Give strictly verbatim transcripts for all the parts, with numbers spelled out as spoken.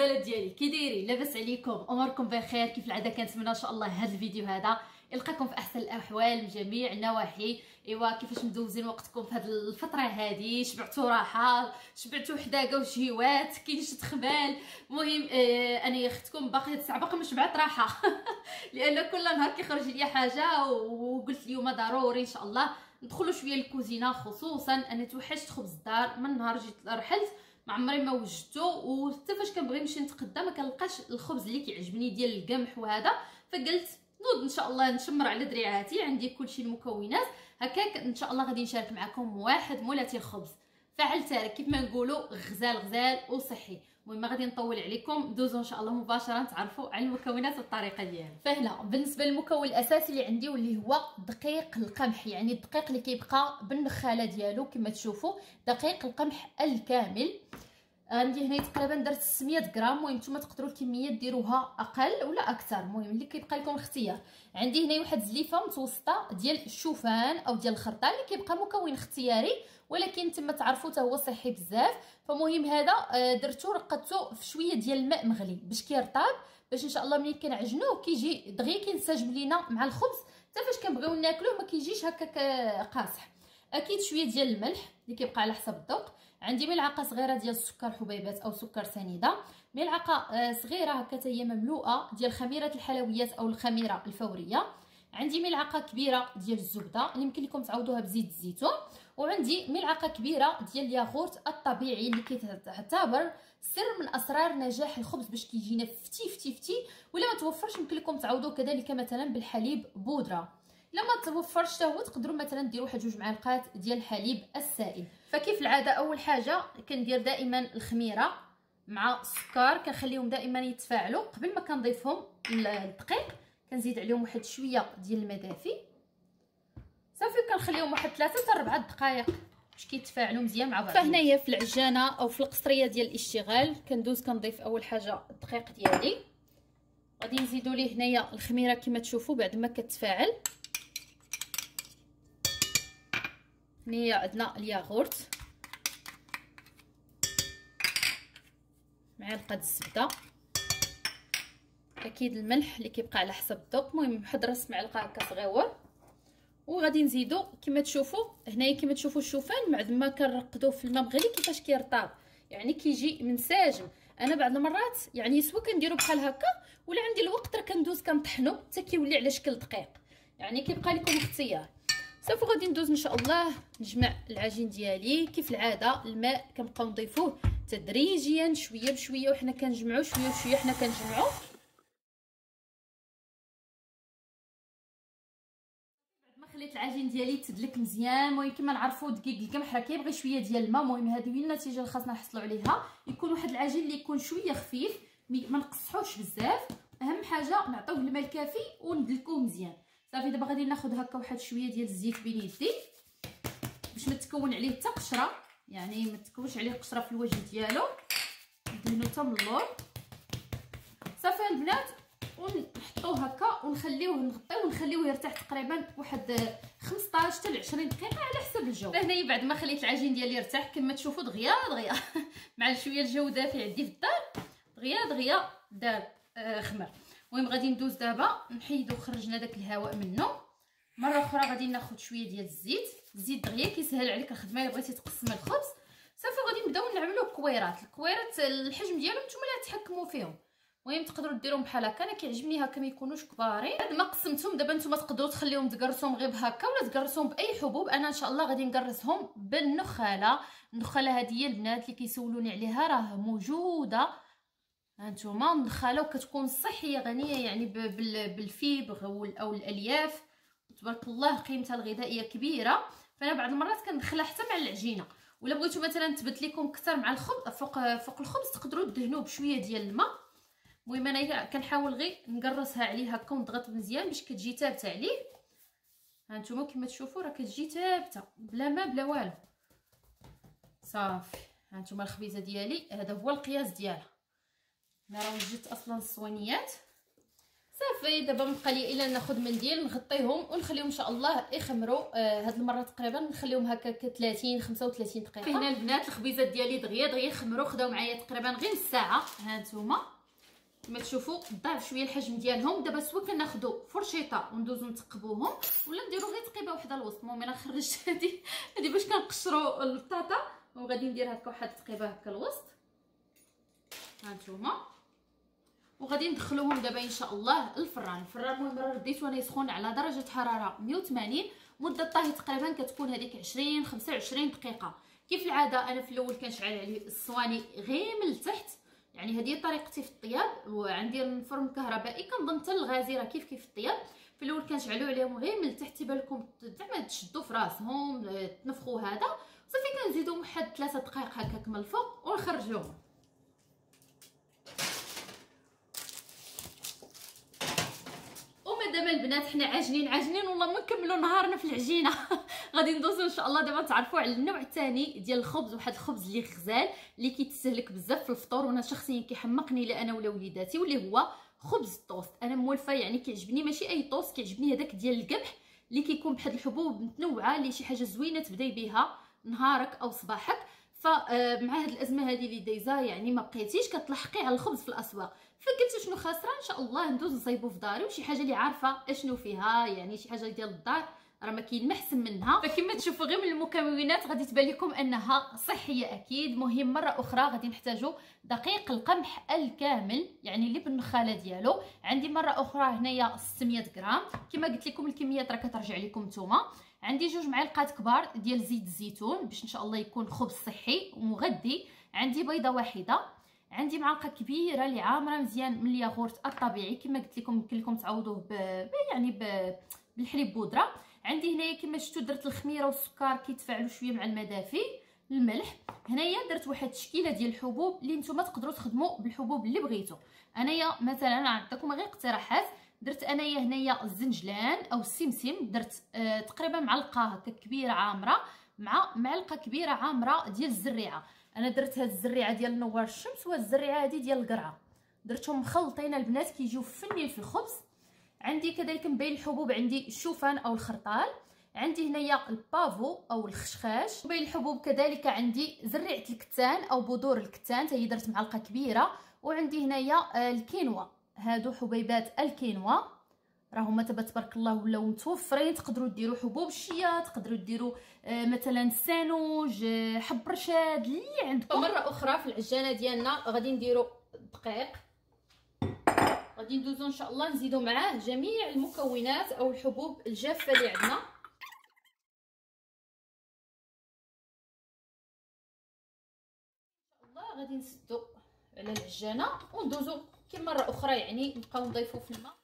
الغزالات ديالي كي دايرين؟ لاباس عليكم؟ اموركم بخير؟ كيف العاده كنتمنى ان شاء الله هذا الفيديو هذا يلقاكم في احسن الاحوال من جميع النواحي. ايوا كيفاش مدوزين وقتكم في هذه الفتره هذه؟ شبعتوا راحه؟ شبعتوا حداقه وشهيوات؟ كاين شي تخبال؟ المهم آه انا يا اختكم باقي الساعه باقي ما شبعت راحه لان كل نهار كيخرج لي حاجه، وقلت اليوم ضروري ان شاء الله ندخلوا شويه الكوزينه، خصوصا انا توحشت خبز الدار من نهار جيت رحلت، ما عمري ما وجدته، وحتى فاش كنبغي نمشي نتقدى ما كنلقاش الخبز اللي كيعجبني ديال القمح وهذا، فقلت نوض ان شاء الله نشمر على دريعاتي، عندي كلشي المكونات هكاك ان شاء الله غادي نشارك معكم واحد مولاتي الخبز فعل تارك كيف ما نقولوا، غزال غزال وصحي. المهم غادي نطول عليكم، دوزوا ان شاء الله مباشره تعرفوا على المكونات والطريقه ديالها. فهنا بالنسبه للمكون الاساسي اللي عندي واللي هو دقيق القمح، يعني الدقيق اللي كيبقى بالنخاله ديالو كما تشوفوا، دقيق القمح الكامل. عندي هنا تقريبا درت ستمية غرام، المهم نتوما تقدروا الكميه ديروها اقل ولا اكثر، المهم اللي كيبقى لكم الاختيار. عندي هنا واحد زليفه متوسطه ديال الشوفان او ديال الخرطه اللي كيبقى مكون اختياري، ولكن تما تعرفوا حتى هو صحي بزاف. فمهم هذا درتو رقدتو في شويه ديال الماء مغلي باش كيرطاب، باش ان شاء الله ملي كنعجنوه كيجي دغيا كينسجم لينا مع الخبز، حتى فاش كنبغيو ناكلوه ما كيجيش هكاك قاصح. اكيد شويه ديال الملح اللي كيبقى على حسب الذوق. عندي ملعقه صغيره ديال السكر حبيبات او سكر سنيده، ملعقه صغيره هكا حتى هي مملوءه ديال خميره الحلويات او الخميره الفوريه. عندي ملعقه كبيره ديال الزبده اللي يمكن لكم تعوضوها بزيت الزيتون، وعندي ملعقه كبيره ديال الياغورت الطبيعي اللي كيعتبر سر من اسرار نجاح الخبز باش كيجينا فتي فتي فتي. ولا ما توفرش يمكن لكم تعوضوه كذلك مثلا بالحليب بودره. لما توفرش حتى هو تقدروا مثلا ديروا واحد جوج معالق ديال الحليب السائل. فكيف العاده اول حاجه كندير دائما الخميره مع السكر، كنخليهم دائما يتفاعلوا. قبل ما كنضيفهم الدقيق كنزيد عليهم واحد شويه ديال الماء دافي صافي، كنخليهم واحد ثلاثة حتى أربعة دقائق باش كيتفاعلوا مزيان مع بعض. فهنايا في العجانه او في القصريه ديال الاشتغال كندوز كنضيف اول حاجه الدقيق ديالي، غادي نزيدوا ليه هنايا الخميره كما تشوفوا بعد ما كتفاعل. هنايا عندنا الياغورت، معلقه الزبده، اكيد الملح اللي كيبقى على حسب الذوق، المهم بواحد راس معلقه هكا صغيور. وغادي نزيدو كما تشوفوا هنايا كما تشوفوا الشوفان بعد ما كنرقدوه في الماء مغلي كيفاش كيرطاب، يعني كيجي منسجم. انا بعض المرات يعني سوا كنديرو بحال هكا ولا عندي الوقت راه كندوز كنطحنو حتى كيولي على شكل دقيق، يعني كيبقى لكم اختيار. صافي غادي ندوز ان شاء الله نجمع العجين ديالي. كيف العاده الماء كنبقاو نضيفوه تدريجيا شويه بشويه، وحنا كنجمعوا شويه بشويه، حنا كنجمعوا. بعد ما خليت العجين ديالي تدلك مزيان، المهم كما نعرفوا دقيق القمح راه كيبغي شويه ديال الماء، المهم هذه هي النتيجه اللي خاصنا نحصلوا عليها، يكون واحد العجين اللي يكون شويه خفيف، ما نقصحوش بزاف، اهم حاجه نعطيوه الماء الكافي وندلكوه مزيان. صافي دابا غادي ناخذ هكا واحد شويه ديال الزيت بين يدي باش ما تكون عليه حتى قشره، يعني ما تكونش عليه قشره في الوجه ديالو، ندهنو حتى من اللور. صافي البنات ونحطوه هكا ونخليوه نغطيوه ونخليوه يرتاح تقريبا واحد خمسطاش حتى عشرين دقيقه على حسب الجو. فهنايا بعد ما خليت العجين ديالي يرتاح كما تشوفوا دغيا دغيا مع شويه الجو دافي عندي في الدار، دغيا دغيا دار آه خمر. المهم غادي ندوز دابا نحيدو خرجنا داك الهواء منه. مره اخرى غادي ناخذ شويه ديال الزيت، الزيت دغيا كيسهل عليك الخدمه الا بغيتي تقسم الخبز. صافي غادي نبداو نعملوا الكويرات. الكويرات الحجم ديالهم نتوما اللي تحكموا فيهم، المهم تقدروا ديروهم بحال هكا، انا كيعجبني هكا ما يكونوش كبارين. بعد ما قسمتهم دابا نتوما تقدروا تخليهم تقرصوهم غير بهكا ولا تقرصوهم باي حبوب. انا ان شاء الله غادي نقرصهم بالنخاله. النخاله هذه هي البنات اللي كيسولوني عليها راه موجوده هانتوما، النخاله وكتكون صحيه غنيه يعني بالفيبر او الالياف، تبارك الله قيمتها الغذائيه كبيره. فانا بعض المرات كندخلها حتى مع العجينه، ولا بغيتو مثلا تبت لكم اكثر مع الخبز فوق فوق الخبز تقدروا تدهنوه بشويه ديال الماء. المهم انا كنحاول غير نقرصها عليه هكا ونضغط مزيان باش كتجي ثابته عليه. هانتوما كما تشوفوا راه كتجي ثابته بلا ما بلا والو. صافي هانتوما الخبيزه ديالي هذا هو القياس ديالها، انا راه وجدت اصلا الصوانيات. صافي دابا مبقى لي الا ناخذ منديل نغطيهم ونخليهم ان شاء الله يخمروا. آه هاد المره تقريبا نخليهم هكا ثلاثين خمسة وثلاثين دقيقه. هنا البنات الخبيزات ديالي دغيا دغيا خمروا، خداو معايا تقريبا غير نص ساعه. ها نتوما كما تشوفوا ضاعف شويه الحجم ديالهم. دابا سوا كناخذوا فرشيطه وندوزو نتقبوهم ولا نديرو غير تقيبه وحده الوسط. المهم انا خرجت هذه هذه باش كنقشروا البطاطا وغادي ندير هكا واحد التقيبه هكا الوسط. ها نتوما وغادي ندخلوهم دابا ان شاء الله الفران. الفران المهم راه رديتو انا يسخن على درجه حراره مية وثمانين. مده الطهي تقريبا كتكون هذيك عشرين خمسة وعشرين دقيقه. كيف العاده انا في الاول كنشعل عليه الصواني غير من التحت، يعني هذه طريقتي في الطياب. وعندي الفرن الكهربائي كنظن حتى الغازي كيف كيف الطياب. في الاول كنشعلوا عليهم غير من التحت تيبان لكم زعما تشدوا في راسهم تنفخوا هذا صافي. كنزيدوا واحد ثلاثة دقائق هكاك من الفوق ونخرجوهم. دابا البنات حنا عاجنين عاجنين والله ما نكملوا نهارنا في العجينه. غادي ندوزو ان شاء الله دابا تعرفوا على النوع الثاني ديال الخبز. واحد الخبز اللي غزال اللي كيتسهلك بزاف في الفطور، وانا شخصيا كيحمقني لا انا ولا وليداتي، واللي هو خبز الطوست. انا مولفه يعني كيعجبني ماشي اي طوست، كيعجبني هذاك ديال القمح اللي كيكون بواحد الحبوب متنوعه اللي شي حاجه زوينه تبداي بها نهارك او صباحك. فمع هاد الازمه هذه اللي دايزه يعني ما بقيتيش كتلحقي على الخبز في الاسواق، فقلت شنو خاسره ان شاء الله ندوز نصايبو في داري وشي حاجه اللي عارفه اشنو فيها، يعني شي حاجه ديال الدار راه ما كاين ما احسن منها. فكما تشوفوا غير من المكونات غادي تبان لكم انها صحيه اكيد. مهم مره اخرى غادي نحتاجوا دقيق القمح الكامل يعني اللي بالنخاله ديالو. عندي مره اخرى هنايا ستمية غرام. كما قلت لكم الكميات راه كترجع لكم نتوما. عندي جوج معالق كبار ديال زيت الزيتون باش ان شاء الله يكون خبز صحي ومغذي. عندي بيضه واحده. عندي معلقه كبيره اللي عامره مزيان من الياغورت الطبيعي كما قلت لكم يمكن لكم تعوضوه ب... يعني ب... بالحليب بودره. عندي هنايا كما شفتوا درت الخميره والسكر كيتفاعلوا شويه مع المدافي. الملح هنايا درت واحد التشكيله ديال الحبوب اللي نتوما تقدروا تخدموا بالحبوب اللي بغيتو. انايا مثلا نعطيكم غير اقتراحات. درت انايا هنايا الزنجلان او السمسم، درت آه تقريبا معلقه هكا كبيره عامره مع معلقه كبيره عامره ديال الزريعه. انا درت هاد الزريعه ديال نوار الشمس وهاد الزريعه هادي ديال القرعه، درتهم مخلطين البنات كيجيو فنين في الخبز. عندي كذلك من بين الحبوب عندي الشوفان او الخرطال. عندي هنايا البافو او الخشخاش. بين الحبوب كذلك عندي زريعه الكتان او بذور الكتان حتى هي درت معلقه كبيره. وعندي هنايا الكينوا، هادو حبيبات الكينوا راهما تبارك الله ولاو متوفرين. تقدروا ديروا حبوب الشيا، تقدروا ديروا آه مثلا سانوج، آه حب رشاد اللي عندكم. مره اخرى في العجانه ديالنا غادي نديروا الدقيق، غادي ندوزو ان شاء الله نزيدوا معاه جميع المكونات او الحبوب الجافه اللي عندنا. ان شاء الله غادي نسدوا على العجانه وندوزو كي مره اخرى يعني نبقاو نضيفوا في الماء.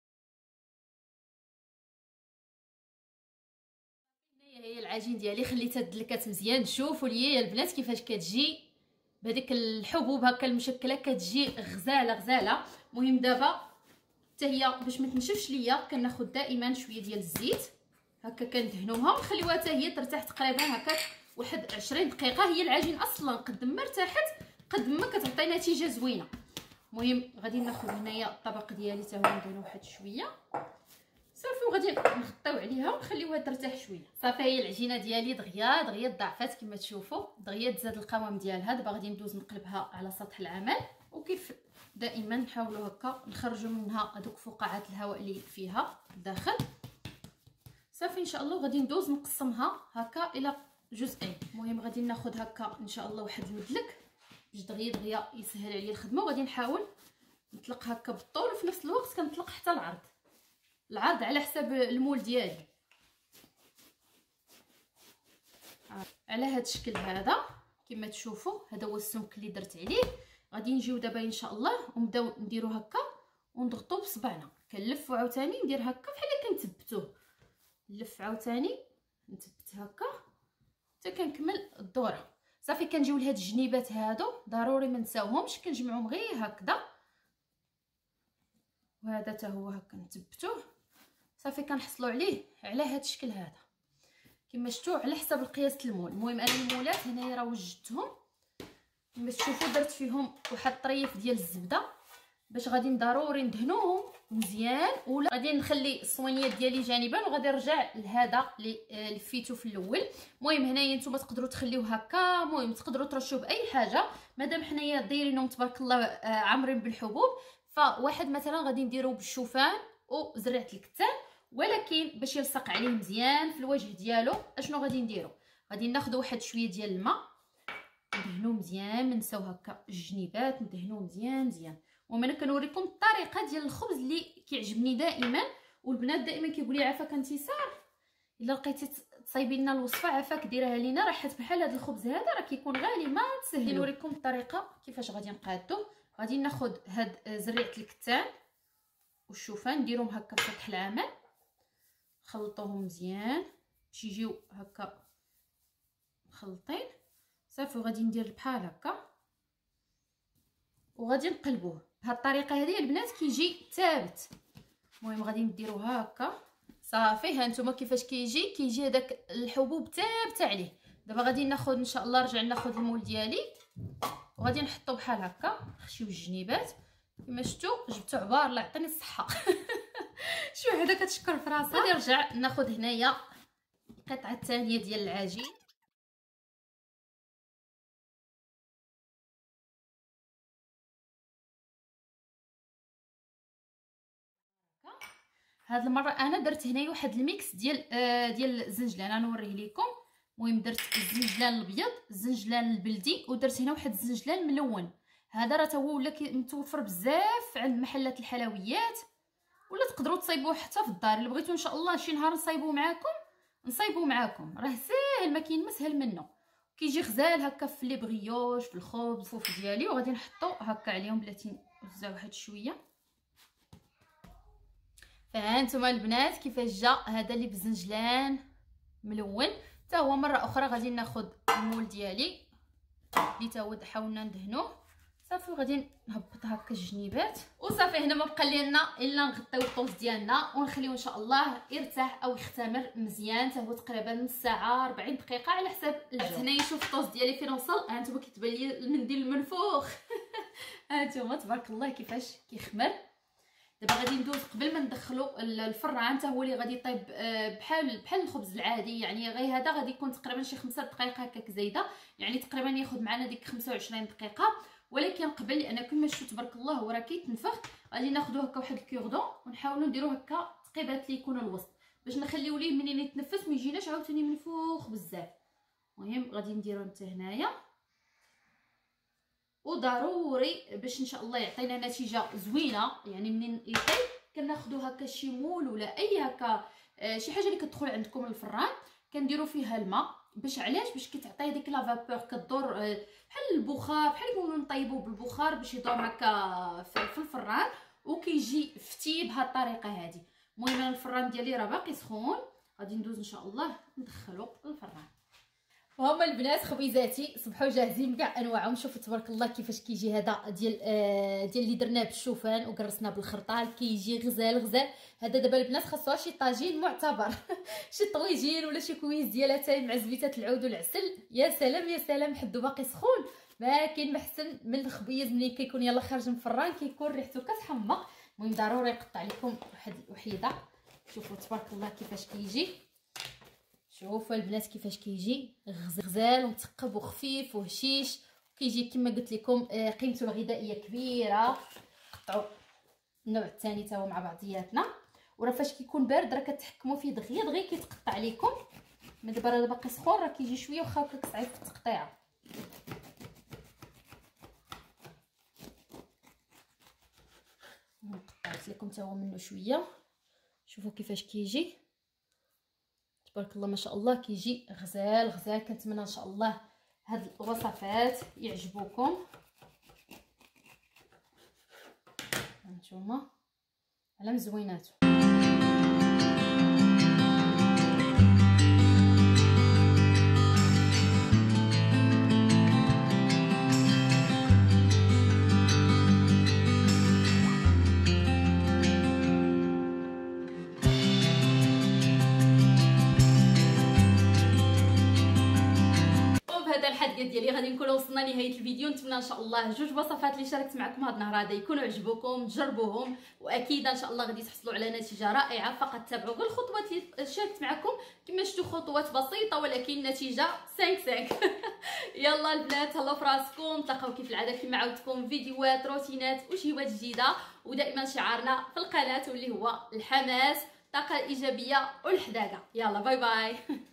هي العجين ديالي خليتها دلكات مزيان. شوفوا لي يا البنات كيفاش كتجي بهذيك الحبوب هكا المشكله، كتجي غزاله غزاله. المهم دابا حتى هي باش ما تنشفش ليا كناخذ دائما شويه ديال الزيت هكا كندهنوها ونخليوها حتى هي ترتاح تقريبا هكا واحد عشرين دقيقه. هي العجين اصلا قد ما ارتاحت قد ما كتعطي نتيجه زوينه. المهم غادي ناخذ هنايا الطبق ديالي حتى هو نديرو واحد شويه صافي وغادي نغطيو عليها ونخليوها ترتاح شويه. صافي هي العجينه ديالي دغيا دغيا ضعفات كما تشوفوا، دغيا تزاد القوام ديالها. دابا غادي ندوز نقلبها على سطح العمل وكيف دائما نحاولوا هكا نخرجوا منها هذوك فقاعات الهواء اللي فيها الداخل. صافي ان شاء الله غادي ندوز نقسمها هكا الى جزئين. المهم غادي ناخذ هكا ان شاء الله واحد المدلك باش دغيا دغيا يسهل عليا الخدمه. وغادي نحاول نطلق هكا بالطول وفي نفس الوقت كنطلق حتى العرض، العرض على حساب المول ديالي على هذا الشكل هذا كما تشوفوا. هذا هو السمك اللي درت عليه. غادي نجيو دابا ان شاء الله ونبداو نديرو هكا ونضغطو بصبعنا. كنلفو عاوتاني ندير هكا بحال كنثبتوه، نلف عاوتاني نثبت هكا حتى كنكمل الدوره. صافي كنجيو لهاد الجنيبات هادو ضروري ما نساوهمش كنجمعوهم غير هكذا، وهذا حتى هو هكا نثبتوه. صافي كنحصلوا عليه على هذا الشكل هذا كما شفتوا على حسب القياس المول. المهم انا المولات هنايا راه وجدتهم كما تشوفوا، درت فيهم واحد الطريف ديال الزبده باش غادي ضروري ندهنوهم مزيان. ولا غادي نخلي الصوانيات ديالي جانبا وغادي نرجع لهذا اللي لفيتو في الاول. المهم هنايا نتوما تقدروا تخليوه هكا، المهم تقدروا ترشوه باي حاجه مادام حنايا دايرينهم تبارك الله عامرين بالحبوب. فواحد مثلا غادي نديرو بالشوفان وزرعه الكتان، ولكن باش يلصق عليه مزيان في الوجه ديالو اشنو غادي نديرو؟ غادي ناخذ واحد شويه ديال الماء ندهنوه مزيان، ما نساو هكا الجنيبات ندهنوه مزيان مزيان. وانا كنوريكم الطريقه ديال الخبز اللي كيعجبني دائما، والبنات دائما كيقول لي عافاك انتصار الا لقيتي تصايبي لنا الوصفه عافاك ديرها لينا، راه حيت بحال هذا الخبز هذا راه كيكون غالي ما تسهل. نوريكم الطريقه كيفاش غادي نقادو. غادي ناخذ هاد زريعه الكتان والشوفان نديرهم هكا في سطح العمل، نخلطوهم مزيان باش يجيو هكا مخلطين صافي. وغادي ندير بحال هكا وغادي نقلبوه بهاد الطريقه هذه البنات كيجي ثابت. المهم غادي نديروه هكا صافي. ها نتوما كيفاش كيجي كيجي هذاك الحبوب ثابته عليه. دابا غادي ناخذ ان شاء الله نرجع ناخذ المول ديالي وغادي نحطو بحال هكا، نخشيو الجنيبات كما شفتوا جبتو عبار الله يعطيني الصحه. شي وحده كتشكر في راسها. غادي نرجع ناخذ هنايا القطعه الثانيه ديال العجين. هاد المره انا درت هنايا واحد الميكس ديال آه ديال الزنجلان، انا نوريه لكم. المهم درت الزنجلان الابيض الزنجلان البلدي ودرت هنا واحد الزنجلان ملون. هذا راه هو ولا متوفر بزاف عند محلات الحلويات، ولا تقدروا تصايبوه حتى في الدار. اللي بغيتو ان شاء الله شي نهار نصايبوه معاكم نصايبوه معاكم، راه ساهل ما كاين مسهل منه. كيجي غزال هكا في لي بريوش في الخبز الفوف ديالي. وغادي نحطو هكا عليهم بلاتي نوزعو واحد شويه. فهانتوما البنات كيفاش جا هذا اللي بالزنجلان ملون. حتى هو مره اخرى غادي ناخذ المول ديالي اللي تا هو حاولنا ندهنوه صافي. وغادي نهبط هكا الجنيبات وصافي. هنا ما بقى لنا الا نغطيو الطوز ديالنا ونخليو ان شاء الله يرتاح او يختمر مزيان. حتى هو تقريبا نص ساعه أربعين دقيقه على حساب الجو. هنا نشوف الطوز ديالي فين وصل. ها انتما كتبان لي المنديل المنفوخ. ها انتما تبارك الله كيفاش كيخمر. دابا غادي ندوز قبل ما ندخلو الفران حتى هو اللي غادي يطيب بحال بحال الخبز العادي. يعني غير هذا غادي يكون تقريبا شي خمسة دقائق هكاك زايده، يعني تقريبا ياخذ معنا ديك خمسة وعشرين دقيقه. ولكن قبل لان كما شفتوا تبارك الله هو راه كيتنفخ، غادي ناخذو هكا واحد الكوردون ونحاولوا نديرو هكا تقيبات اللي يكونوا الوسط باش نخليو ليه منين يتنفس ما يجيناش عاوتاني منفوخ بزاف. المهم غادي نديرو حتى هنايا وضروري باش ان شاء الله يعطينا نتيجه زوينه. يعني منين يطيب كناخذو هكا شي مول ولا اي هكا آه شي حاجه اللي كتدخل عندكم الفران كنديروا فيها الماء. باش علاش؟ باش كتعطي ديك لا فابور كدور آه بحال البخار، بحال نقولوا نطيبوا بالبخار باش يدور هكا في الفران وكيجي فتي بهذه الطريقه هذه. المهم انا الفران ديالي راه باقي سخون، غادي ندوز ان شاء الله ندخلو الفران. وهما البنات خبيزاتي صبحوا جاهزين بكاع انواعهم. شوفوا تبارك الله كيفاش كيجي هذا ديال آه ديال اللي درناه بالشوفان وقرصناه بالخرطال كيجي غزال غزال. هذا دابا البنات خاصوها شي طاجين معتبر. شي طويجين ولا شي كويس ديالها تاي مع زبيته العود والعسل. يا سلام يا سلام حدو باقي سخون. ما كاين ما احسن من الخبيز ملي كيكون يلا خارج من الفران كيكون ريحته كتحمق. المهم ضروري نقطع لكم واحد وحيده. شوفوا تبارك الله كيفاش كيجي. شوفوا البنات كيفاش كيجي غزال ومثقب وخفيف وهشيش. كيجي كما قلت لكم قيمته الغذائيه كبيره. قطعوا النوع الثاني تا هو مع بعضياتنا. وراه فاش كيكون بارد راه كتحكموا فيه دغيا دغيا كيتقطع لكم. من دابا راه باقي سخون راه كيجي شويه واخا هكاك صعيب في التقطيعه. قطعت لكم تا هو منه شويه. شوفوا كيفاش كيجي تبارك الله ما شاء الله كيجي غزال غزال. كنتمنى ان شاء الله هاد الوصفات يعجبوكم. هانتوما على مزويناتو. الحلقه ديالي غادي نكونوا وصلنا لنهايه الفيديو. نتمنى ان شاء الله جوج وصفات اللي شاركت معكم هذا النهار هذا يكونوا عجبوكم، تجربوهم واكيد ان شاء الله غادي تحصلوا على نتيجه رائعه. فقط تابعوا غير الخطوات اللي شاركت معكم، كما شفتوا خطوات بسيطه ولكن نتيجه خمسة خمسة. يلا البنات هلاو فراسكم، تلقاو كيف العاده كما عودتكم فيديوهات روتينات وشهوات جديده، ودائما شعارنا في القناه واللي هو الحماس، الطاقه الايجابيه والحداقه. يلا باي باي.